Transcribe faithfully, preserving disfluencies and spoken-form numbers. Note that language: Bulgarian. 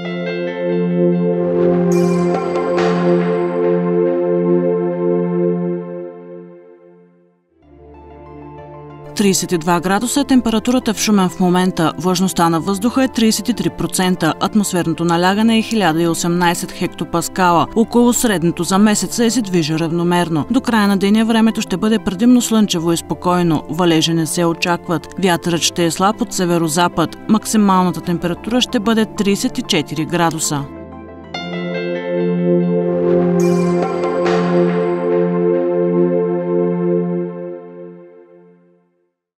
тридесет и два градуса е температурата в Шумен в момента. Влажността на въздуха е тридесет и три процента. Атмосферното налягане е хиляда и осемнадесет хектопаскала. Около средното за месеца и се движи равномерно. До края на деня времето ще бъде предимно слънчево и спокойно. Валежи не се очакват. Вятърът ще е слаб от северозапад. Максималната температура ще бъде тридесет и четири градуса.